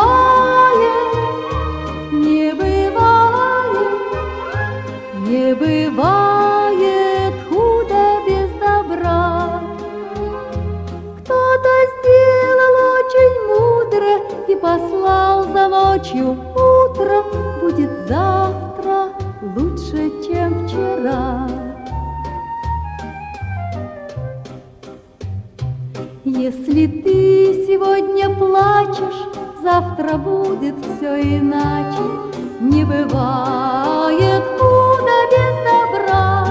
не бывает, не бывает худо без добра. Кто-то сделал очень мудро и послал за ночью утро. Будет завтра лучше, чем вчера. Если ты сегодня плачешь, завтра будет все иначе. Не бывает худо без добра.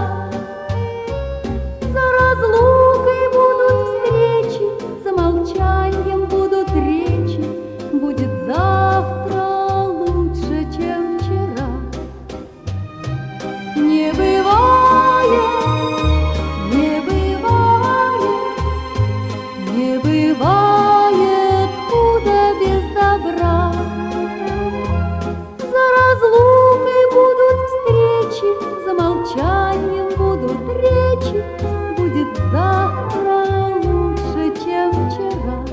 За разлукой будут встречи, за молчанием будут речи. Будет завтра лучше, чем вчера. Не бывает, не бывает, не бывает худо без добра. За разлукой будут встречи, за молчанием будут речи. Будет завтра лучше, чем вчера.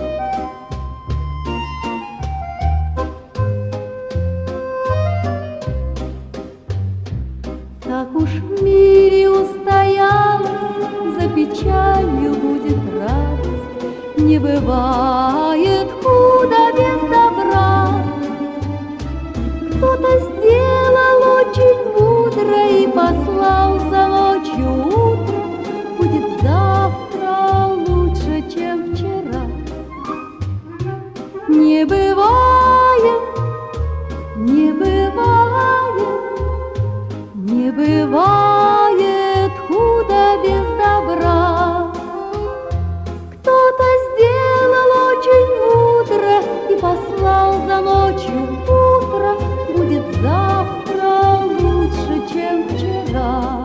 Так уж в мире устоялась, за печалью будет радость. Не бывает худо без добра. Кто-то сделал очень мудро и послал за ночью утро. Будет завтра лучше, чем вчера. Не бывает, не бывает, не бывает худо без добра. Кто-то сделал очень мудро и послал за ночью утро. Будет завтра лучше, чем вчера.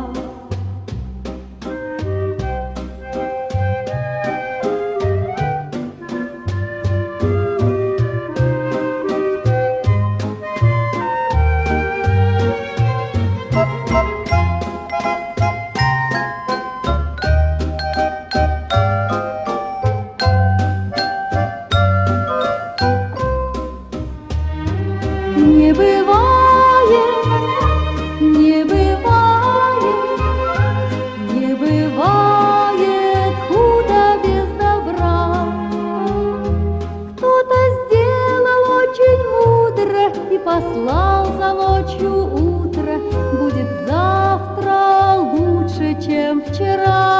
Не бывает, не бывает, не бывает худо без добра. Кто-то сделал очень мудро и послал за ночью утро. Будет завтра лучше, чем вчера.